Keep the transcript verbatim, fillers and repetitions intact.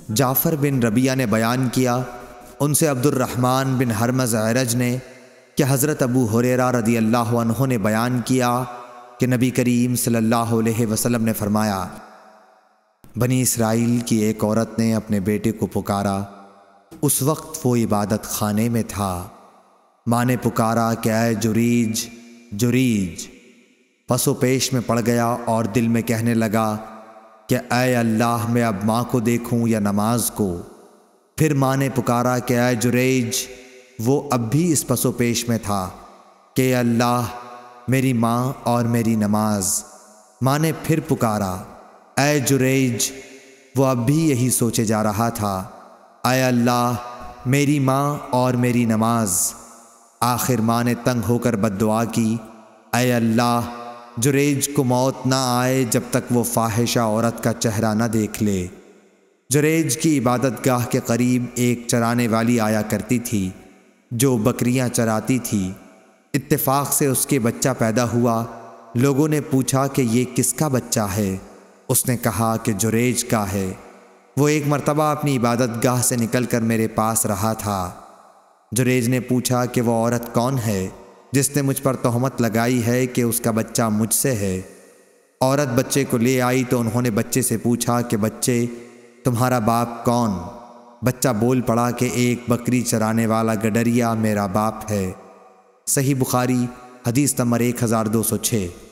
جعفر بن ربیعہ نے بیان کیا، ان سے عبد الرحمن بن حرمز اعرج نے کہ حضرت ابو ہریرہ رضی اللہ عنہ نے بیان کیا کہ نبی کریم صلی اللہ علیہ وسلم نے فرمایا، بنی اسرائیل کی ایک عورت نے اپنے بیٹے کو پکارا، اس وقت وہ عبادت خانے میں تھا۔ ماں نے پکارا کہ اے جریج جریج، پس وہ پیش میں پڑ گیا اور دل میں کہنے لگا کہ اے اللہ، میں اب ماں کو دیکھوں یا نماز کو؟ پھر ماں نے پکارا کہ اے جریج، وہ اب بھی اس پس و پیش میں تھا کہ اے اللہ، میری ماں اور میری نماز۔ ماں نے پھر پکارا اے جریج، وہ اب بھی یہی سوچے جا رہا تھا، اے اللہ، میری ماں اور میری نماز۔ آخر ماں نے تنگ ہو کر بد دعا کی، اے اللہ، جریج کو موت نہ آئے جب تک وہ فاحشہ عورت کا چہرہ نہ دیکھ لے۔ جریج کی عبادت گاہ کے قریب ایک چرانے والی آیا کرتی تھی جو بکریاں چراتی تھی۔ اتفاق سے اس کے بچہ پیدا ہوا۔ لوگوں نے پوچھا کہ یہ کس کا بچہ ہے؟ اس نے کہا کہ جریج کا ہے، وہ ایک مرتبہ اپنی عبادت گاہ سے نکل کر میرے پاس رہا تھا۔ جریج نے پوچھا کہ وہ عورت کون ہے جس نے مجھ پر تہمت لگائی ہے کہ اس کا بچہ مجھ سے ہے؟ عورت بچے کو لے آئی تو انہوں نے بچے سے پوچھا کہ بچے، تمہارا باپ کون؟ بچہ بول پڑا کہ ایک بکری چرانے والا گڈریا میرا باپ ہے۔ صحیح بخاری حدیث نمبر ایک ہزار دو سو چھ۔